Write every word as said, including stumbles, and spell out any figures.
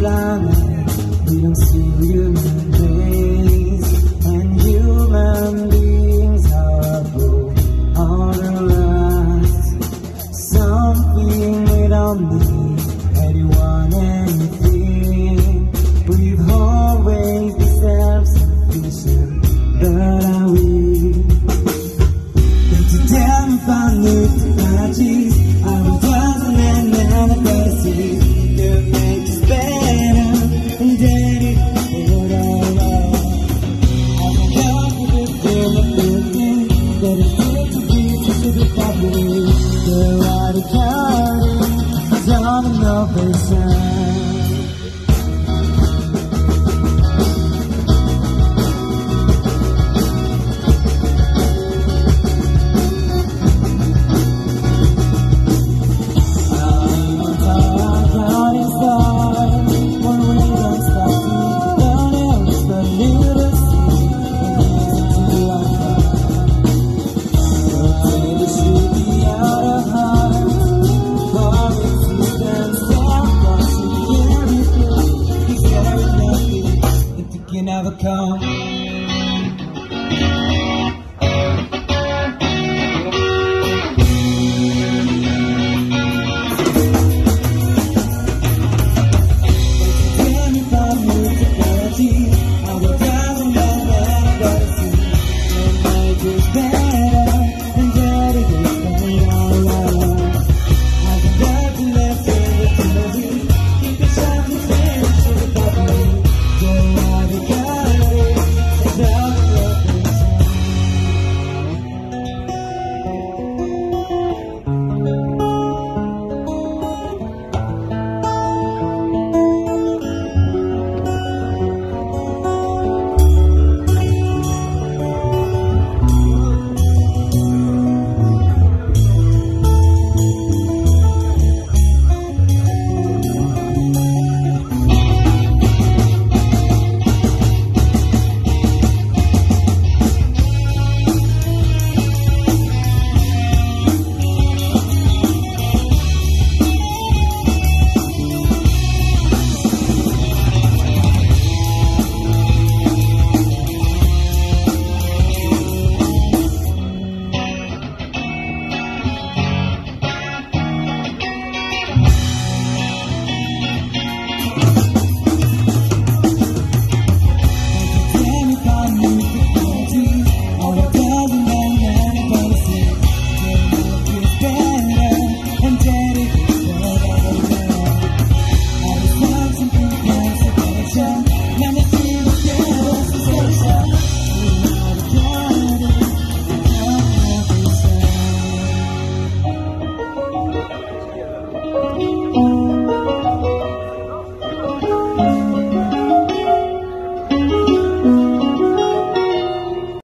planet, we don't see human beings, and human beings are broke all around us. Something we don't need, anyone, anything. We've always been self-sufficient, but are we? Don't you tell me about new technologies, I will dozen and anniversaries. They'll make us better and dedicate our love. I'm in love with the feel of building, that it's good to be to the public. They're already counting, it's all innovation.